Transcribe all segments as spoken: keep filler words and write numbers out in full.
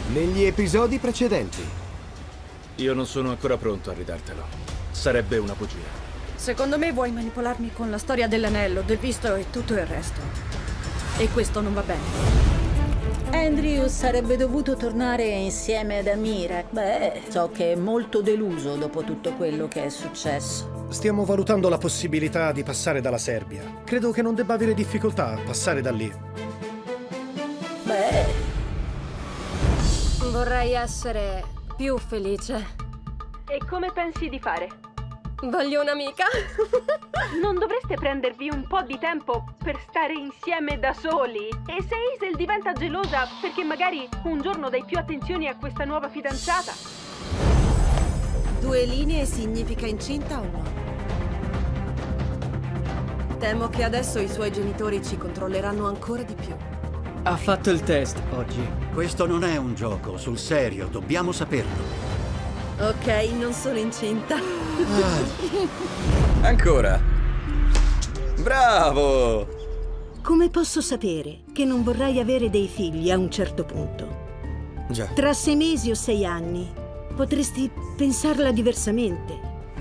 negli episodi precedenti. Io non sono ancora pronto a ridartelo. Sarebbe una bugia. Secondo me vuoi manipolarmi con la storia dell'anello, del visto e tutto il resto. E questo non va bene. Andrew sarebbe dovuto tornare insieme ad Amira. Beh, so che è molto deluso dopo tutto quello che è successo. Stiamo valutando la possibilità di passare dalla Serbia. Credo che non debba avere difficoltà a passare da lì. Beh... Vorrei essere più felice. E come pensi di fare? Voglio un'amica. Non dovreste prendervi un po' di tempo per stare insieme da soli? E se Hazel diventa gelosa perché magari un giorno dai più attenzioni a questa nuova fidanzata? Due linee significa incinta o no? Temo che adesso i suoi genitori ci controlleranno ancora di più. Ha fatto il test oggi. Questo non è un gioco, sul serio, dobbiamo saperlo. Ok, non sono incinta. Ah. Ancora? Bravo! Come posso sapere che non vorrai avere dei figli a un certo punto? Già. Tra sei mesi o sei anni potresti pensarla diversamente.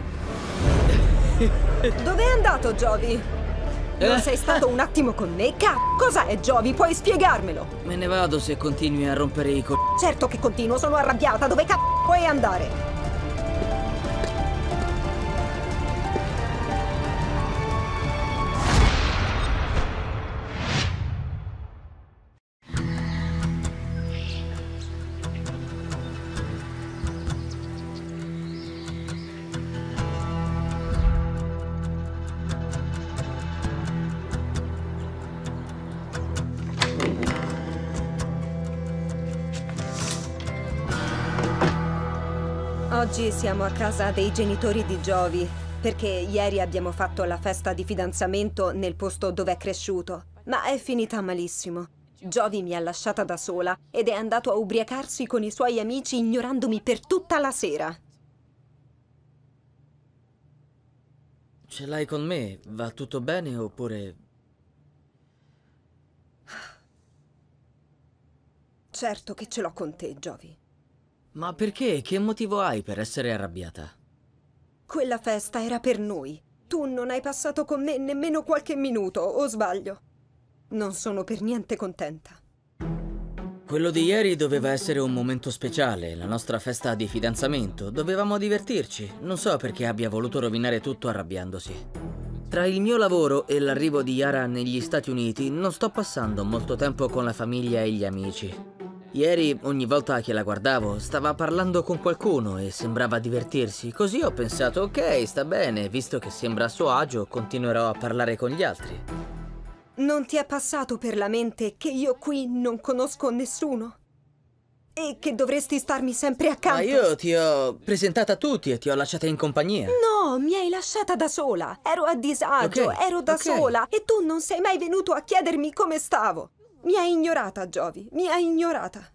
Dov'è andato Jovi? Non sei stato un attimo con me? Ca... Cos'è Jovi? Puoi spiegarmelo? Me ne vado se continui a rompere i co... Certo che continuo, sono arrabbiata. Dove ca... puoi andare? Oggi siamo a casa dei genitori di Jovi, perché ieri abbiamo fatto la festa di fidanzamento nel posto dove è cresciuto, ma è finita malissimo. Jovi mi ha lasciata da sola ed è andato a ubriacarsi con i suoi amici ignorandomi per tutta la sera. Ce l'hai con me? Va tutto bene oppure... Certo che ce l'ho con te, Jovi. Ma perché? Che motivo hai per essere arrabbiata? Quella festa era per noi. Tu non hai passato con me nemmeno qualche minuto, o sbaglio? Non sono per niente contenta. Quello di ieri doveva essere un momento speciale, la nostra festa di fidanzamento. Dovevamo divertirci. Non so perché abbia voluto rovinare tutto arrabbiandosi. Tra il mio lavoro e l'arrivo di Yara negli Stati Uniti non sto passando molto tempo con la famiglia e gli amici. Ieri, ogni volta che la guardavo, stava parlando con qualcuno e sembrava divertirsi. Così ho pensato, ok, sta bene, visto che sembra a suo agio, continuerò a parlare con gli altri. Non ti è passato per la mente che io qui non conosco nessuno? E che dovresti starmi sempre accanto? Ma io ti ho presentata a tutti e ti ho lasciata in compagnia. No, mi hai lasciata da sola. Ero a disagio, okay, ero da okay. sola. E tu non sei mai venuto a chiedermi come stavo. Mi hai ignorata, Jovi, mi hai ignorata.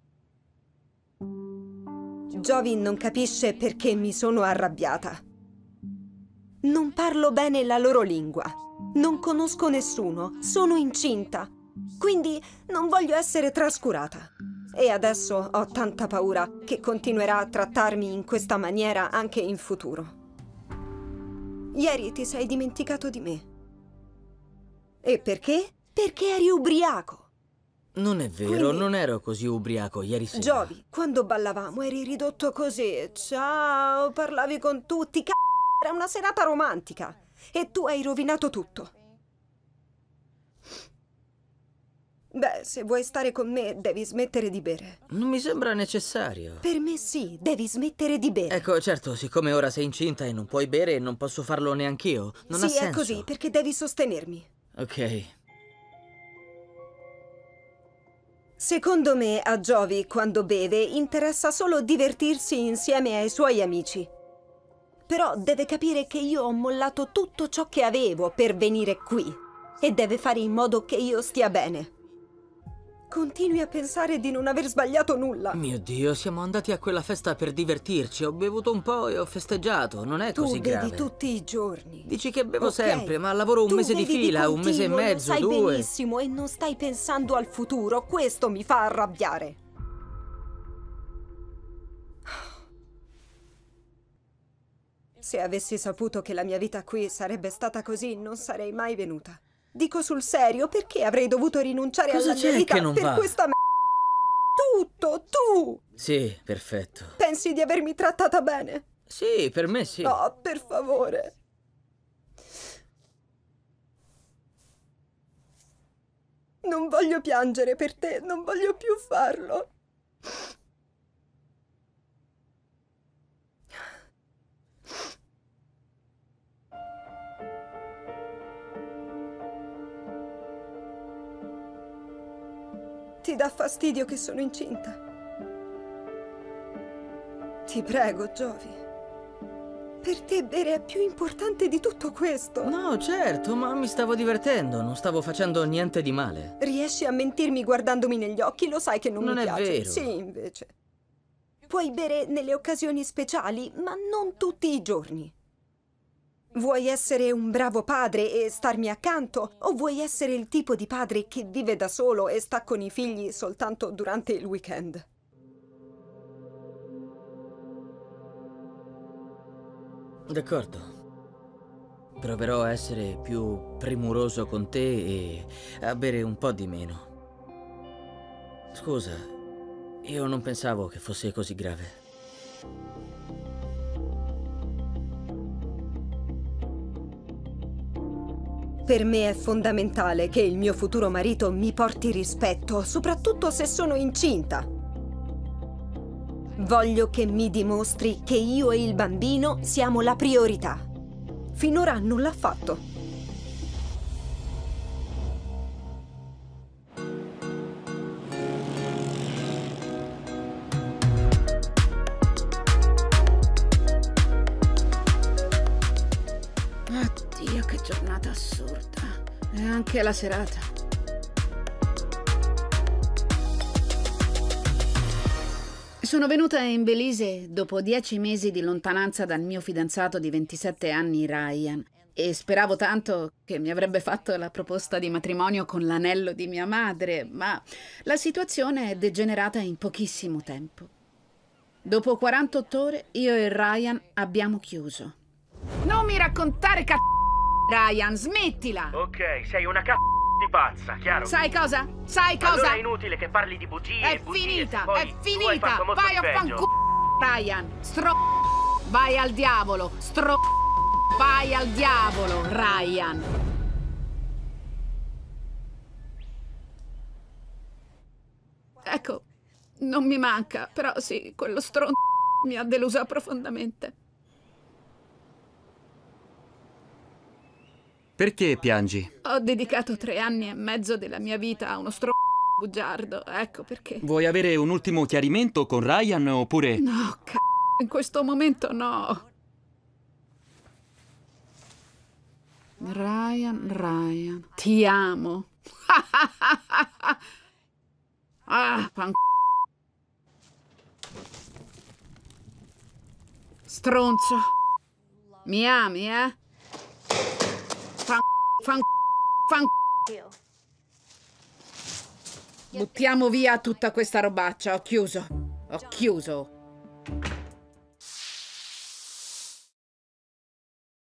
Jovi non capisce perché mi sono arrabbiata. Non parlo bene la loro lingua. Non conosco nessuno. Sono incinta. Quindi non voglio essere trascurata. E adesso ho tanta paura che continuerà a trattarmi in questa maniera anche in futuro. Ieri ti sei dimenticato di me. E perché? Perché eri ubriaco. Non è vero, Quindi, non ero così ubriaco ieri sera. Jovi, quando ballavamo eri ridotto così. Ciao, parlavi con tutti. C***o, era una serata romantica. E tu hai rovinato tutto. Beh, se vuoi stare con me, devi smettere di bere. Non mi sembra necessario. Per me sì, devi smettere di bere. Ecco, certo, siccome ora sei incinta e non puoi bere, non posso farlo neanch'io. Non sì, ha senso. Sì, è così, perché devi sostenermi. Ok. Secondo me, a Jovi, quando beve, interessa solo divertirsi insieme ai suoi amici. Però deve capire che io ho mollato tutto ciò che avevo per venire qui. E deve fare in modo che io stia bene. Continui a pensare di non aver sbagliato nulla. Mio Dio, siamo andati a quella festa per divertirci. Ho bevuto un po' e ho festeggiato. Non è tu così grave. Tu bevi tutti i giorni. Dici che bevo okay. sempre, ma lavoro un tu mese di fila, di un mese e mezzo, lo sai due. Sai benissimo e non stai pensando al futuro. Questo mi fa arrabbiare. Se avessi saputo che la mia vita qui sarebbe stata così, non sarei mai venuta. Dico sul serio, perché avrei dovuto rinunciare Cosa alla mia c'è vita che non per va? questa m***a? Tutto, tu! Sì, perfetto. Pensi di avermi trattata bene? Sì, per me sì. No, per favore. Non voglio piangere per te, non voglio più farlo. Ti dà fastidio che sono incinta? Ti prego, Jovi. Per te bere è più importante di tutto questo. No, certo, ma mi stavo divertendo, non stavo facendo niente di male. Riesci a mentirmi guardandomi negli occhi? Lo sai che non, Non mi è piace. vero. Sì, invece. Puoi bere nelle occasioni speciali, ma non tutti i giorni. Vuoi essere un bravo padre e starmi accanto? O vuoi essere il tipo di padre che vive da solo e sta con i figli soltanto durante il weekend? D'accordo. Proverò a essere più premuroso con te e a bere un po' di meno. Scusa, io non pensavo che fosse così grave. Per me è fondamentale che il mio futuro marito mi porti rispetto, soprattutto se sono incinta. Voglio che mi dimostri che io e il bambino siamo la priorità. Finora non l'ha fatto. Oddio, che giornata assurda. E anche la serata. Sono venuta in Belize dopo dieci mesi di lontananza dal mio fidanzato di ventisette anni, Ryan, e speravo tanto che mi avrebbe fatto la proposta di matrimonio con l'anello di mia madre, ma la situazione è degenerata in pochissimo tempo. Dopo quarantotto ore io e Ryan abbiamo chiuso. Non mi raccontare c***o, Ryan, smettila! Ok, sei una c***o di pazza, chiaro? Sai cosa? Sai cosa? Allora è inutile che parli di bugie È e bugie, finita, poi è tu hai finita! fatto molto Vai a peggio. fanculo, Ryan! Stro... Vai al diavolo! Stro... Vai al diavolo, Ryan! Ecco, non mi manca, però sì, quello stron... mi ha delusa profondamente. Perché piangi? Ho dedicato tre anni e mezzo della mia vita a uno stro... bugiardo, ecco perché. Vuoi avere un ultimo chiarimento con Ryan oppure... No, c***o, in questo momento no. Ryan, Ryan, ti amo. Ah, fan... Stronzo. Mi ami, eh? Fan... Fan... Fan... Buttiamo via tutta questa robaccia, ho chiuso. Ho chiuso.